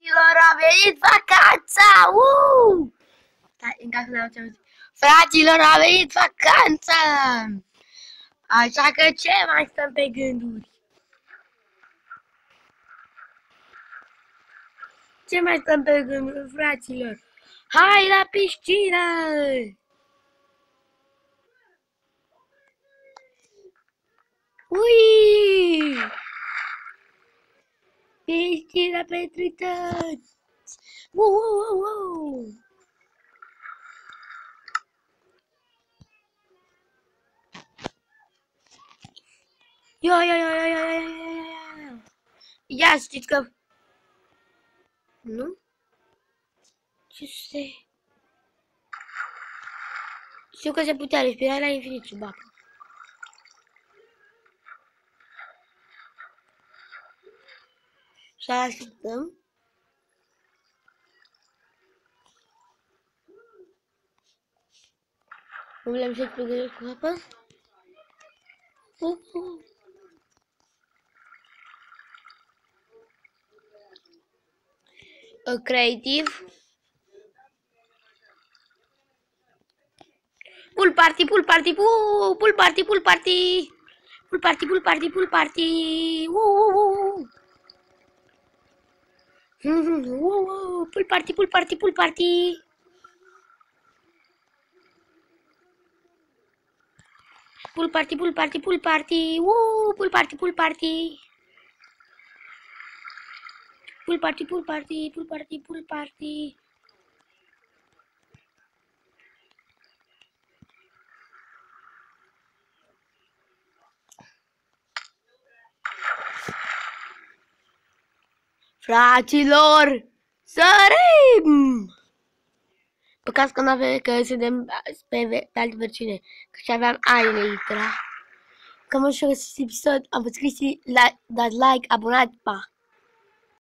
Fraților, a venit vacanța! Stai, în cazul de ce auzit. Fraților, a venit vacanța! Așa că ce mai stăm pe gânduri? Ce mai stăm pe gânduri, fraților? Hai la piscină! Ui! Piscina pentru toți! Ia știți că... Nu? Ce se... Știu că se putea respira la infinit sub apă. Să așteptăm. Nu vrem să explodez cu apă? Creativ. Pool party, pool party, pool party, pool party. Pool party, pool party, pool party. Pool party, pool party, pool party. Pool party, pool party, pool party. Pool party, pool party. Pool party, pool party, pool party, pool party. Fraților, sărim! Păcat că n-avem, că suntem pe altă versiune, că și aveam aile Itra. Că mă știu că episod, am văzut Cristi, dați like, abonați, pa!